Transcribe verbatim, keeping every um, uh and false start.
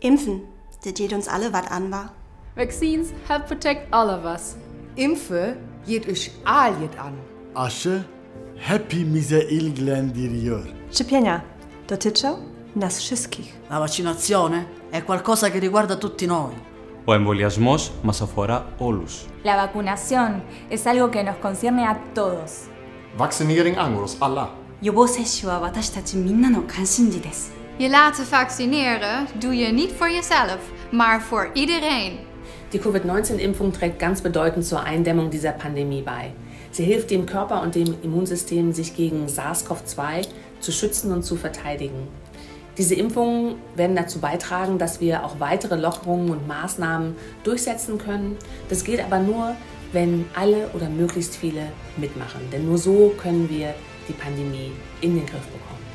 Impfen, das geht uns alle was an, wa? Vaccines help protect all of us. Impfen geht euch alle an. Aşı happy mize ilgilendiriyor. Szczepienia dotyczą nas wszystkich. La vaccinazione è qualcosa che riguarda tutti noi. Ο εμβολιασμός μας αφορά όλους. La vacunación es algo que nos concierne a todos. Vaccinering angår oss alla. 予防接種は私たちみんなの関心事です。 Je laten vaccineren doe je niet voor jezelf, maar voor iedereen. Die Covid neunzehn Impfung trägt ganz bedeutend zur Eindämmung dieser Pandemie bei. Sie hilft dem Körper und dem Immunsystem, sich gegen SARS CoV zwei zu schützen und zu verteidigen. Diese Impfungen werden dazu beitragen, dass wir auch weitere Lockerungen und Maßnahmen durchsetzen können. Das geht aber nur, wenn alle oder möglichst viele mitmachen. Denn nur so können wir die Pandemie in den Griff bekommen.